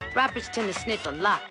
Rappers tend to snitch a lot.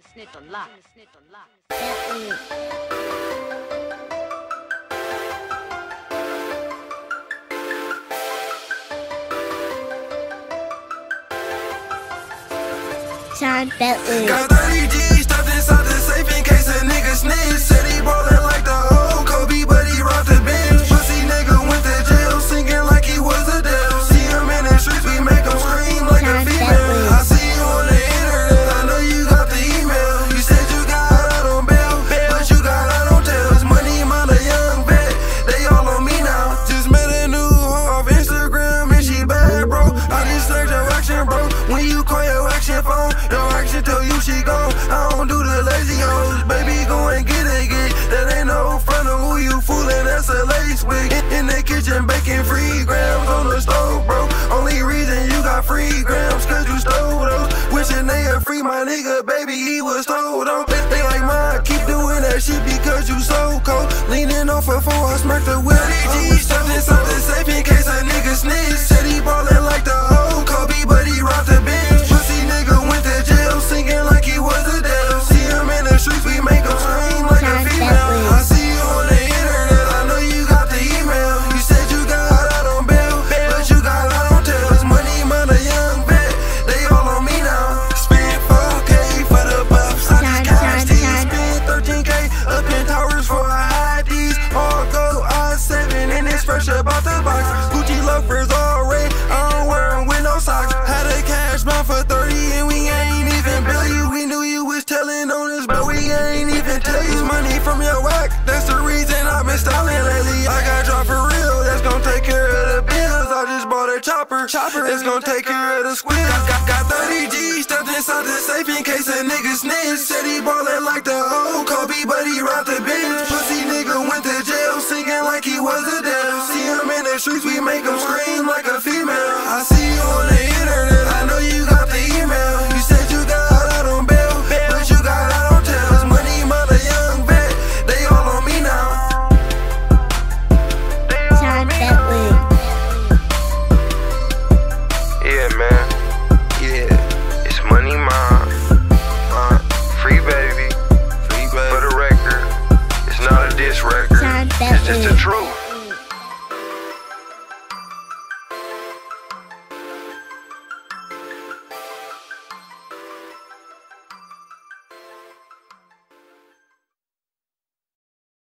Sean Bentley. Got 30 G's stuffed inside the safe in case a nigga snitch. Said he ballin' like the old Kobe, but he robbed the bench. Pussy nigga went to jail singing like he was a devil. See him in the streets, we make him scream like a female. I see you on the internet, I know you got the email. You said you got out on bail, but you got out on tail. It's money, mama, young vet, they all on me now. Just met a new hoe off Instagram and she bad, bro. I just search your action, bro. When you call your action phone, your action tell you she gone. I don't do the lazy hoes, baby, go and get a gig. That ain't no front of who you foolin', that's a lace wig. In the kitchen baking free grams on the stove, bro. Only reason you got free grams, cause you stole those. Wishing they had free my nigga, baby, he was told on. They like mine, keep doing that shit because you so cold. Leaning off a four, I smirked the whip. G stuffed inside the safe in case a nigga snitch. Said he ballin' like the old Kobe, but he robbed the bench. Pussy nigga went to jail singing like he was a devil. See him in the streets, we make him scream like a female. I see you on the internet, I know you got the email. You said you got out on bail, but you got out on tail. It's money, mother, young vet, they all on me now. Spend 4K for the buffs, I just cash these. Spend 13K up in towers for IDs. All go I7 and it's fresh about the box. Gucci loafers all red, I don't wear them with no socks. Had a cash bound for 30 and we ain't even bill you. We knew you was telling on us, but we ain't even tell you. Money from your whack, that's the reason I've been styling lately. I got drop for real, that's gonna take care of the bills. I just bought a chopper, it's gonna take care of the squid. Got 30 G's stuffed inside the safe in case a nigga snitch. Said he ballin' like the old Kobe, but he robbed the bench. Pussy nigga went to jail singing like he was a devil. See him in the streets, we make him scream like